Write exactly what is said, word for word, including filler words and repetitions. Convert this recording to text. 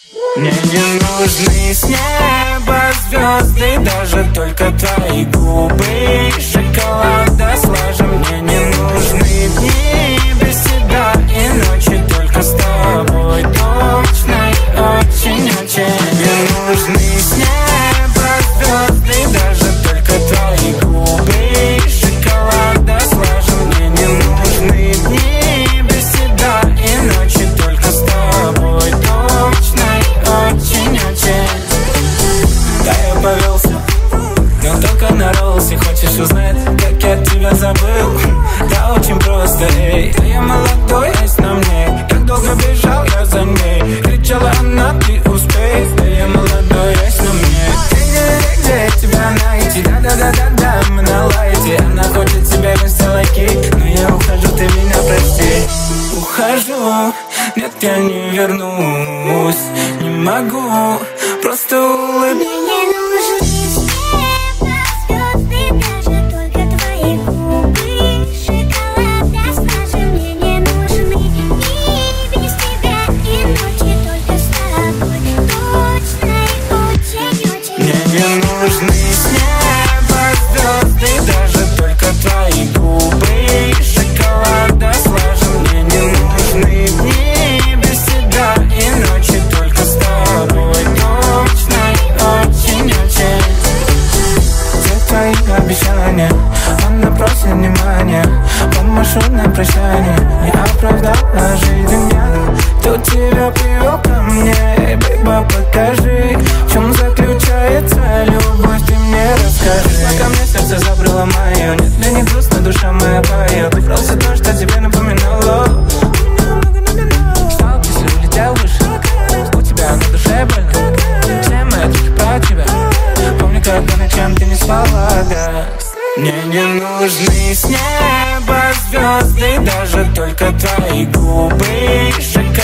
Мне не нужны с неба звезды, даже только твои губы. Шоколада слажем. Мне не нужны дни без тебя и ночи только с тобой. Точно и очень-очень. Мне нужны с неба звезды, даже только твои губы. Шоколада слажем. Мне не нужны дни без тебя и ночи только с тобой. Точно очень-очень. Да, я повелся, но только наролся. Хочешь узнать, как я тебя забыл? Да очень просто, эй. Да я молодой, есть на мне. Как долго бежал я за ней. Кричала она, ты успей. Да я молодой, есть на мне. Где, где тебя найти? Да-да-да-да-да, мы на лайте. Она хочет тебя вместе лайки, но я ухожу, ты меня прости. Ухожу, нет, я не вернусь. Не могу, просто улыбнись. Мне нужны с неба звезды, даже только твои губы. Шоколада слажем. Мне не нужны дни без тебя и ночи только с тобой. Точно и очень-очень. Все твои обещания, она просит внимания. Помашу на прощание, не оправдала жизнь меня. Кто тебя привел ко мне, бейба, покажи, в чем заключается любовь, ты мне расскажи. Пока мне сердце забрало мое, нет, мне не грустно, душа моя поет. Выбрался то, что тебе напоминало. Стал песню, улетел выше, у тебя на душе больно. Все мои трюки про тебя, помню, как по ночам ты не спала, да. Мне не нужны с неба звезды, даже только твои губы.